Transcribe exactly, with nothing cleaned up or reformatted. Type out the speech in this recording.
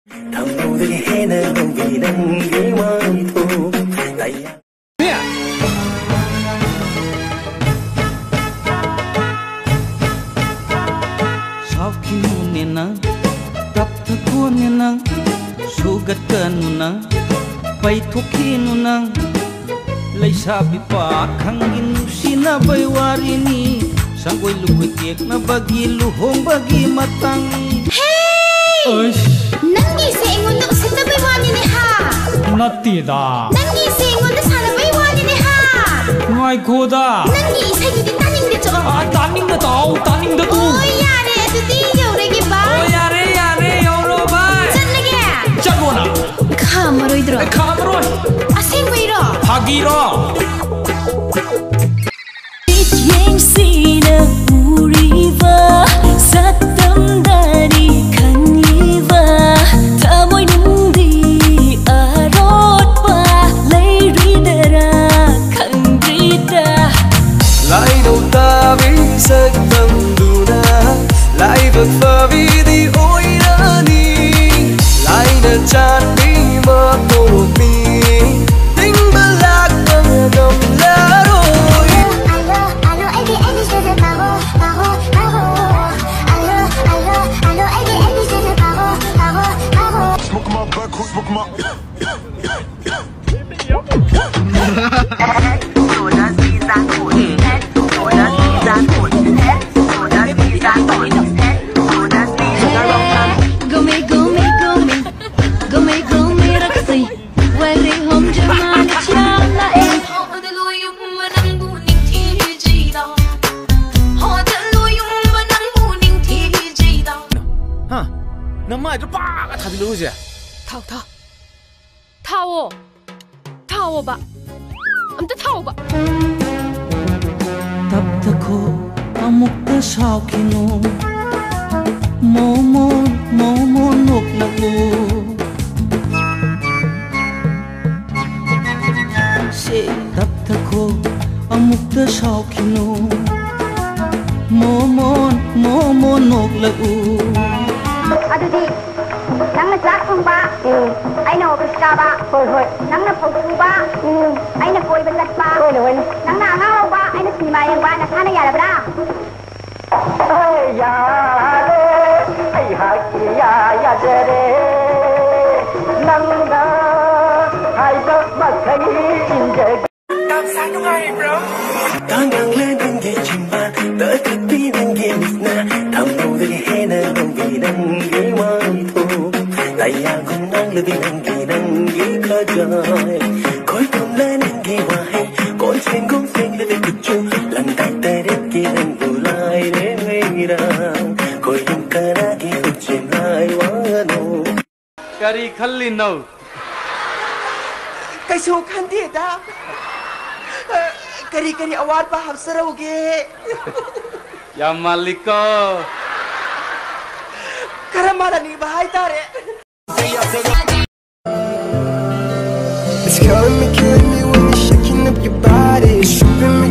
Sau khi nè nắng tập thơ của nè nắng sugat kan nang pai thoki nang lai sabi pa khangin sina bai warini sangoi lukoi kek na bagi luhong bagi matang. Hey nangi se engon do sita bai wani ne ha natti da nangi se engon da sara bai wani ne ha ngai koda nangi sai gi taning de cho a taning da tau taning da tu oh yare adudi yaure gi ba oh yare yare yauro bai challage chagona khamaroi dro khamaroi asing bai ro hagi ro yang sina uriva satam dari khaniva thamoi nungdi arot pa leiri dara khandrida lai đâu ta vi satam duna lai vật phơ vi đi ôi đi lai na chan đi mơ tô mi tính ba lạc bằng gầm lá rồi. Namai itu pak, tapi lu sih. Tahu tahu, tahu, tahu ba, amta tahu ba. Tap thako amuk ta sao kino, momo momo nok lagu. Se tap thako amuk ta sao kino, momo momo nok lagu. Adudi nangna jack thong ba aina office ka ba hoi hoi nangna photo ba aina koi ban lat ba hoi hoi nangna ngau ba aina cinema yang ba na thana ya bra ai ya le ai ha ki ya ya de re nangna hai ba ma khai in je Tam sai không ai bro đang đang lên bên kia chim ba đợi thật đi bên kia mít na thầm đâu đây hay na đồng vì đang ghé ngoài thu tại nhà con đang lên vì đang kỳ đang ghé khơi trời khói thơm lên đang ghé ngoài con trên con phên lên về cực chu lần tay tay đến kia đang vừa lại đến ngay ra khói đêm ca đã kia cực chìm lại quá nô kari khalli no Cái số khăn thiệt à? Kari kari award pa hapsaroge. ya maliko Karamada ni bahay tare. It's killing me, killing me when you're shaking up your body, stripping me